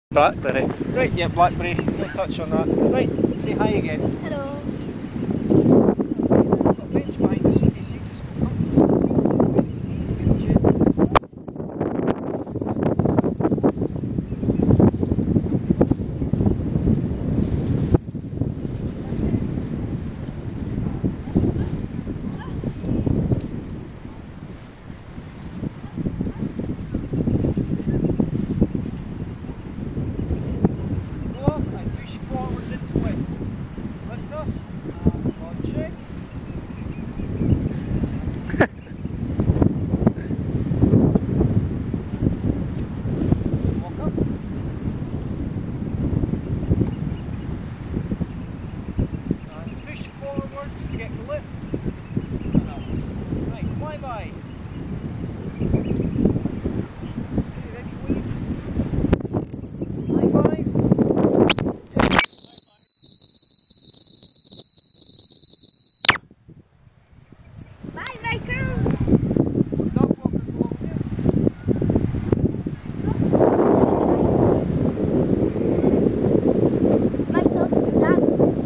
Blackberry. Right, yeah, Blackberry. No touch on that. Right, say hi again. Hello. Got a bench behind us, okay, so you can just go comfortable. See, knees get the chin. Go up and push forwards into wind. Lifts us. On check. Walk up. And push forwards to get the lift. And up. Right, fly by. Okay, ready, wave. High five. Bye, Michael. Dog walkers along here. Michael, Dad.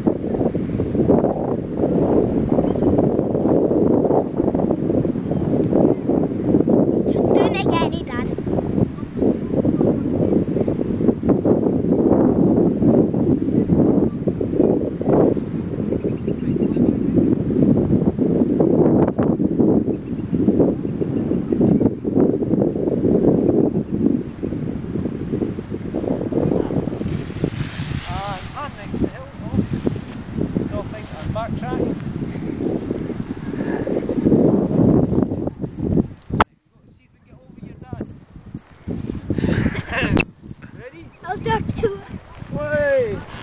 Doing it again, Dad. And next to hill, off. Stopping and backtrack. See if we can get over your dad. Ready? I'll do it too. Way!